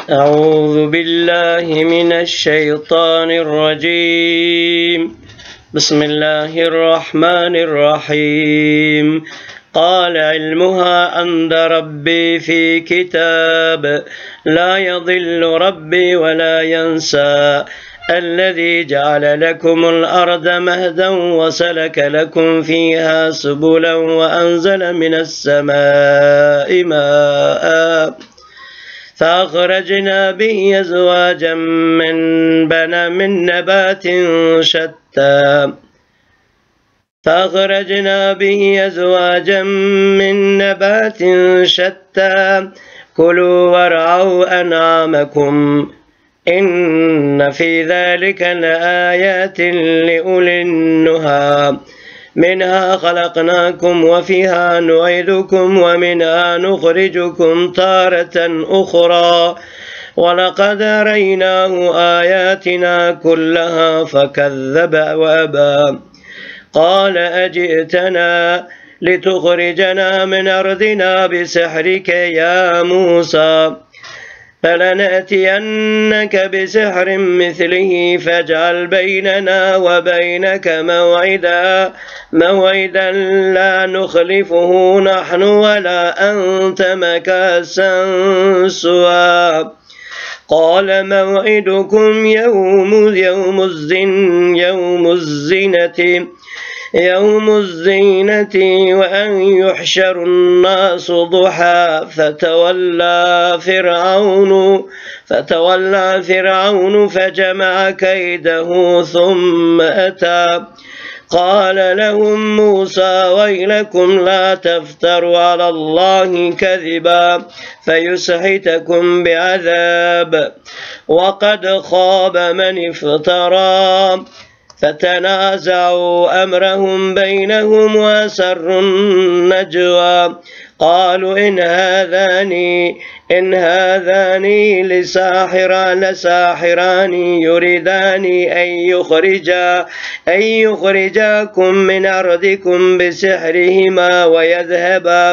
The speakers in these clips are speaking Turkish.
أعوذ بالله من الشيطان الرجيم. بسم الله الرحمن الرحيم. قال علمها عند ربي في كتاب لا يضل ربي ولا ينسى الذي جعل لكم الأرض مهدا وسلك لكم فيها سبلا وأنزل من السماء ماء فأخرجنا به أزواجا من نبات شتى كلوا وارعوا أنعامكم إن في ذلك لآيات لأولي النهى منها خلقناكم وفيها نعيدكم ومنها نخرجكم تارة أخرى ولقد أريناه آياتنا كلها فكذب وأبى قال أجئتنا لتخرجنا من أرضنا بسحرك يا موسى فلنأتينك بسحر مثله فاجعل بيننا وبينك موعدا لا نخلفه نحن ولا أنت مكاسا سوى قال موعدكم يوم الزينة وأن يحشر الناس ضحى فتولى فرعون فجمع كيده ثم أتى قال لهم موسى ويلكم لا تفتروا على الله كذبا فيسحتكم بعذاب وقد خاب من افترى فتنازعوا أمرهم بينهم وأسروا النجوى قالوا إن هذان لساحران يريدان أن يخرجاكم من أرضكم بسحرهما ويذهبا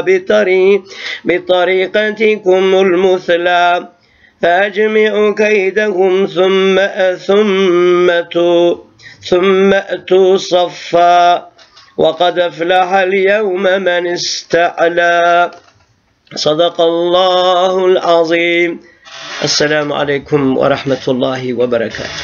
بطريقتكم المثلى فأجمعوا كيدهم ثم أتوا صفا وقد أفلح اليوم من استعلى صدق الله العظيم. Esselamu Aleyküm ve Rahmetullahi ve Berekatuhu.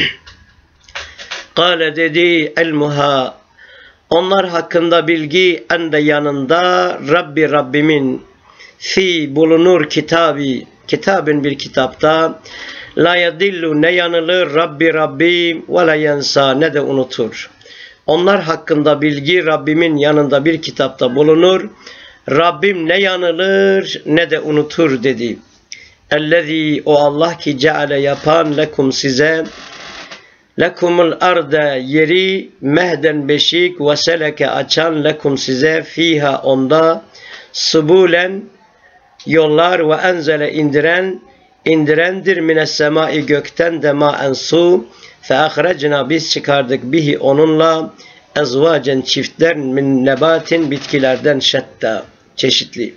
Kale dedi elmuha, onlar hakkında bilgi ende yanında Rabbimin fi bulunur kitabın bir kitapta la yadillu ne yanılır Rabbi ve la yensa ne de unutur. Onlar hakkında bilgi Rabbimin yanında bir kitapta bulunur. Rabbim ne yanılır ne de unutur dedi. Ellezî o Allah ki ceale yapan lekum size lekumul arda yeri mehden beşik ve seleke açan lekum size fiha onda subulen yollar ve enzele indirendir mines semai gökten de maen su fe ahrecna biz çıkardık bihi onunla ezvacen çiftler min nebatin bitkilerden şetta çeşitli.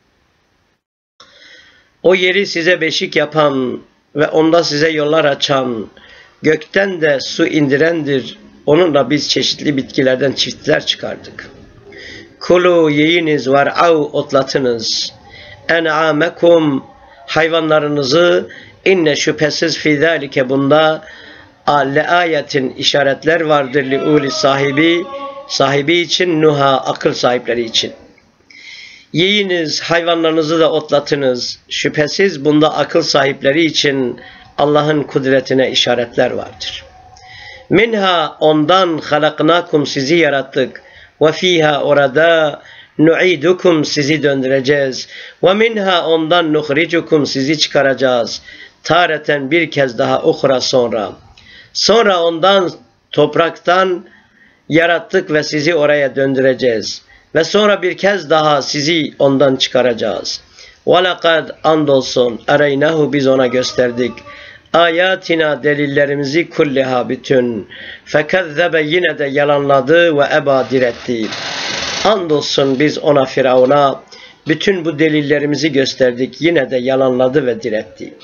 O yeri size beşik yapan ve onda size yollar açan gökten de su indirendir. Onunla biz çeşitli bitkilerden çiftler çıkardık. Kulu yiyiniz var av otlatınız. En'amekum hayvanlarınızı inne şüphesiz fi zalike bunda ayetin işaretler vardır li uli sahibi için nuha akıl sahipleri için. Yiyiniz hayvanlarınızı da otlatınız. Şüphesiz bunda akıl sahipleri için Allah'ın kudretine işaretler vardır. Minha ondan halaknakum sizi yarattık. Ve fiha orada nu'idukum sizi döndüreceğiz. Ve minha ondan nukhricukum sizi çıkaracağız. Tareten bir kez daha uhra sonra. Sonra ondan topraktan yarattık ve sizi oraya döndüreceğiz. Ve sonra bir kez daha sizi ondan çıkaracağız. وَلَقَدْ andolsun areynahu biz ona gösterdik. Ayatina delillerimizi kulliha bütün. Fekezzebe yine de yalanladı ve eba diretti. Andolsun biz ona Firavun'a Bütün bu delillerimizi gösterdik. Yine de yalanladı ve diretti.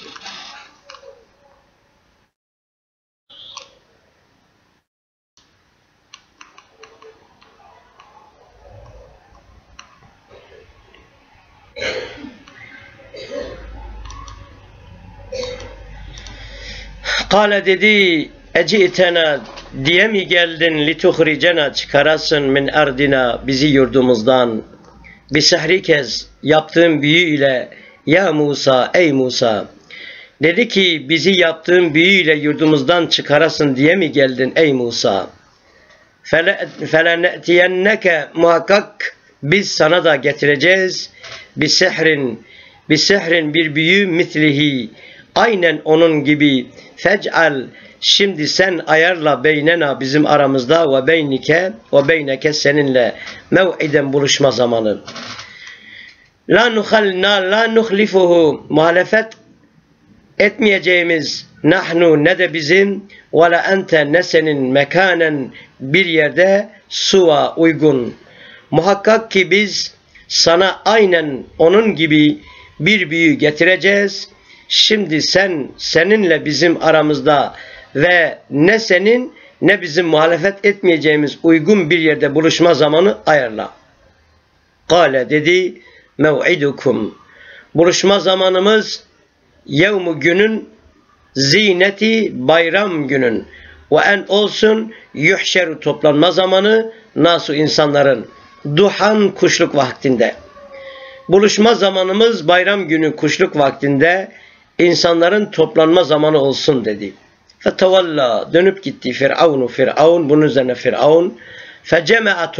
Kale dedi, eci'tena diye mi geldin lituhricena çıkarasın min ardina bizi yurdumuzdan bi sehrikez yaptığın büyü ile ya Musa ey Musa dedi ki bizi yaptığın büyü ile yurdumuzdan çıkarasın diye mi geldin ey Musa felenetiyenneke muhakkak biz sana da getireceğiz bi sehrin bir büyü mislihi aynen onun gibi fec'al şimdi sen ayarla beynena bizim aramızda ve beyneke seninle mev'iden buluşma zamanı. La nuhlifuhu muhalefet etmeyeceğimiz nahnu ne de bizim ve la ente ne senin mekanen bir yerde suva uygun. Muhakkak ki biz sana aynen onun gibi bir büyü getireceğiz. Şimdi seninle bizim aramızda ve ne senin ne bizim muhalefet etmeyeceğimiz uygun bir yerde buluşma zamanı ayarla. Kale dedi mev'idukum. Buluşma zamanımız yevmu günün zineti bayram günün ve en olsun yuhşeru toplanma zamanı nasu insanların duhan kuşluk vaktinde. Buluşma zamanımız bayram günü kuşluk vaktinde insanların toplanma zamanı olsun dedi. Fetevalla dönüp gitti Firavun bunun üzerine Firavun fecema'a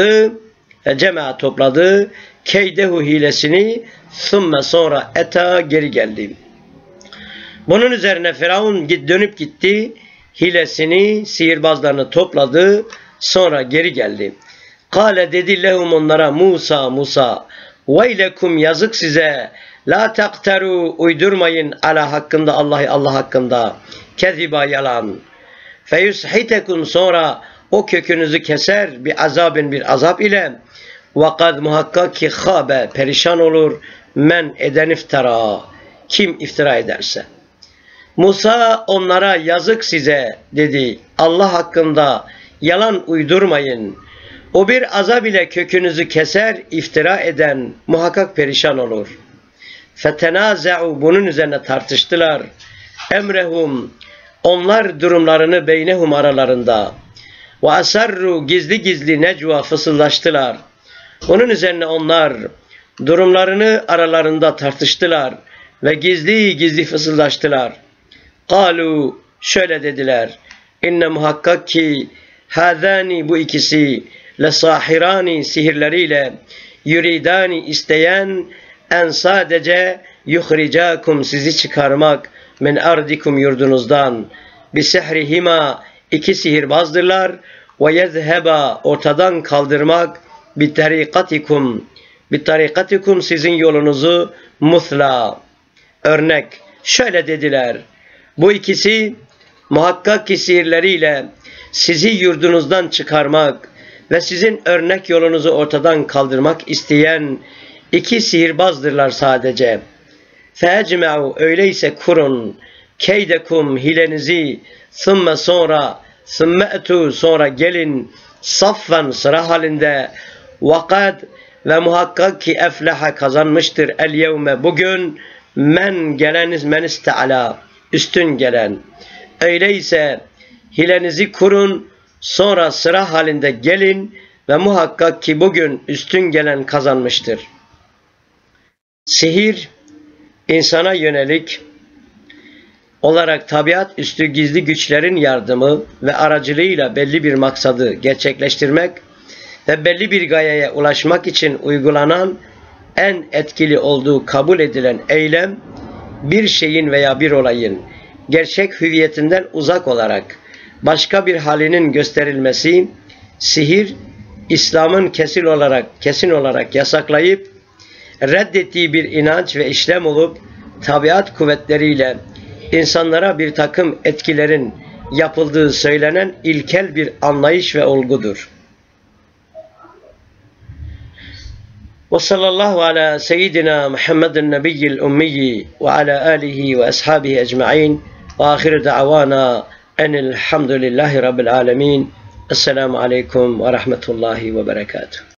topladı keydehu hilesini thumme sonra eta geri geldi. Bunun üzerine Firavun dönüp gitti hilesini sihirbazlarını topladı sonra geri geldi. Kale dedi lehum onlara Musa veylekum yazık size la takteru uydurmayın ala hakkında Allah hakkında keziba yalan feyushitekum sonra o kökünüzü keser bir azap ile ve kad muhakkak ki khabe perişan olur men eden iftira kim iftira ederse. Musa onlara yazık size dedi Allah hakkında yalan uydurmayın. O bir azap ile kökünüzü keser iftira eden muhakkak perişan olur. Fetenaza'u bunun üzerine tartıştılar. Emrehum onlar durumlarını beynehum aralarında. Ve asarru gizli necva fısıldaştılar. Onun üzerine onlar durumlarını aralarında tartıştılar ve gizli fısıldaştılar. Kalu şöyle dediler. İnne muhakkak ki hâzâni bu ikisi lesahirani sihirleriyle yuridani isteyen en sadece yuhricakum sizi çıkarmak min ardikum yurdunuzdan bi sehrihima iki sihirbazdırlar ve yezheba ortadan kaldırmak bi tarikatikum sizin yolunuzu muthla örnek şöyle dediler bu ikisi muhakkak ki sihirleriyle sizi yurdunuzdan çıkarmak ve sizin örnek yolunuzu ortadan kaldırmak isteyen iki sihirbazdırlar sadece. Fecme'u öyleyse kurun keydekum hilenizi thumme etu sonra gelin saffen sıra halinde vakad ve muhakkak ki eflaha kazanmıştır el yevme bugün men iste'ala üstün gelen. Öyleyse hilenizi kurun sonra sıra halinde gelin ve muhakkak ki bugün üstün gelen kazanmıştır. Sihir, insana yönelik olarak tabiat üstü gizli güçlerin yardımı ve aracılığıyla belli bir maksadı gerçekleştirmek ve belli bir gayeye ulaşmak için uygulanan en etkili olduğu kabul edilen eylem, bir şeyin veya bir olayın gerçek hüviyetinden uzak olarak başka bir halinin gösterilmesi, sihir, İslam'ın kesin olarak yasaklayıp reddettiği bir inanç ve işlem olup tabiat kuvvetleriyle insanlara bir takım etkilerin yapıldığı söylenen ilkel bir anlayış ve olgudur. Ve sallallahu ala seyyidina Muhammedin nebiyyil ummiyi ve ala alihi ve ashabihi ecma'in ve ahir da'vana enilhamdülillahi rabbil alemin. Esselamu aleyküm ve rahmetullahi ve berekatuhu.